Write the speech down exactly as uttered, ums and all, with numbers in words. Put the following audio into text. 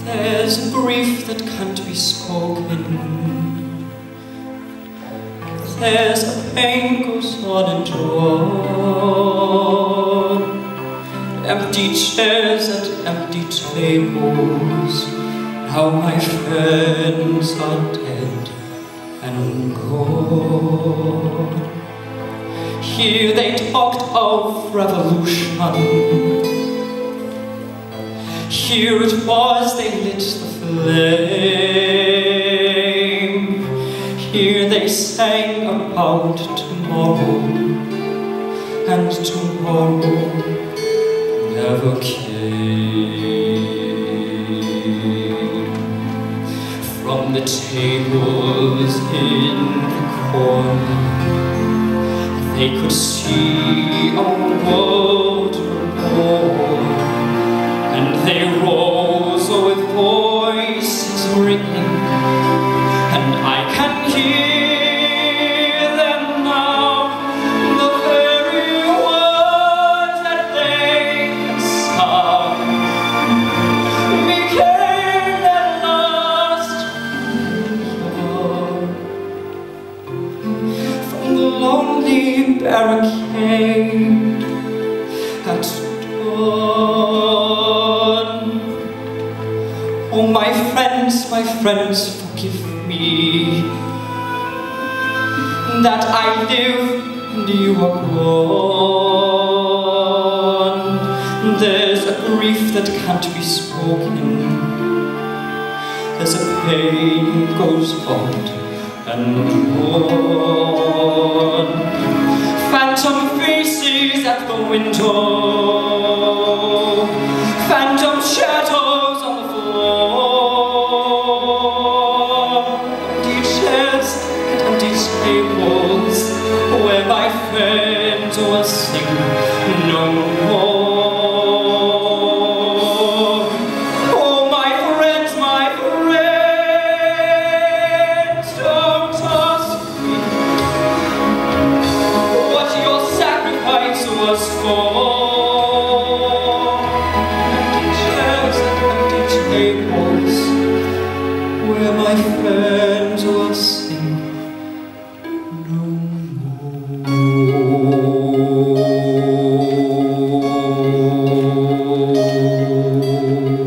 There's a grief that can't be spoken. There's a pain goes on and on. Empty chairs and empty tables. Now my friends are dead and gone. Here they talked of revolution. Here it was they lit the flame. Here they sang about tomorrow, and tomorrow never came. From the tables in the corner, they could see a world reborn. And they rose with voices ringing, and I can hear them now, the very words that they had sung became at last young. From the lonely barricade at dawn. Oh, my friends, my friends, forgive me that I live and you are gone. There's a grief that can't be spoken. There's a pain goes on and on. Phantom faces at the window, phantom shadows on the floor, empty chairs and empty tables where my friends will sing no more. Oh, my friends, my friends, don't ask me what your sacrifice was for. Where my friends will sing no more.